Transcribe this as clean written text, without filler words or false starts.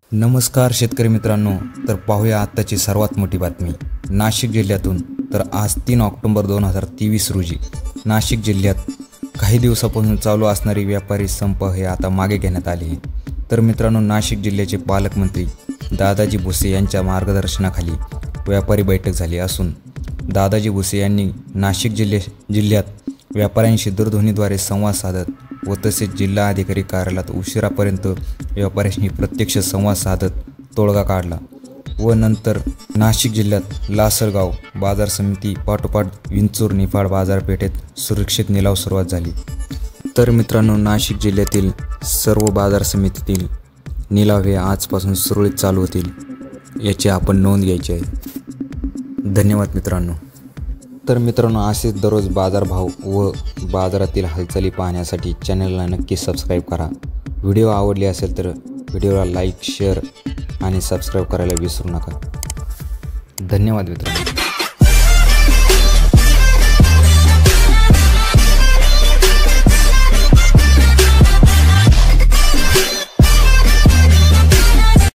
नमस्कार शेतकरी मित्रांनो, तर पाहूया आत्ताची सर्वात मोठी बातमी नाशिक जिल्ह्यातून। तर आज 3 ऑक्टोबर 2023 रोजी नाशिक जिल्ह्यात काही दिवसापासून चालू असणारी व्यापारी संप हे आता मागे घेण्यात आले आहे। तर मित्रांनो, नाशिक जिल्ह्याचे पालकमंत्री दादाजी भुसे यांच्या मार्गदर्शनाखाली व्यापारी बैठक झाली असून दादाजी भुसे यांनी नाशिक जिल्ह्यात व्यापाऱ्यांशी दूरध्वनीद्वारे संवाद साधत व तसेच जिल्हा अधिकारी कार्यालयात उशिरापर्यंत व्यापाऱ्यांशी प्रत्यक्ष संवाद साधत तोडगा काढला व नंतर नाशिक जिल्ह्यात लासलगाव बाजार समिती पाठोपाठ विंचूर निफाड बाजारपेठेत सुरक्षित निलाव सुरुवात झाली। तर मित्रांनो, नाशिक जिल्ह्यातील सर्व बाजार समितीतील निलाव हे आजपासून सुरळीत चालू होतील याची आपण नोंद घ्यायची आहे। धन्यवाद मित्रांनो। तर मित्रांनो, असेच दररोज बाजारभाव व बाजारातील हालचाली पाहण्यासाठी चॅनलला नक्की सबस्क्राईब करा। व्हिडिओ आवडले असेल तर व्हिडिओला लाईक, शेअर आणि सबस्क्राईब करायला विसरू नका। धन्यवाद मित्रांनो।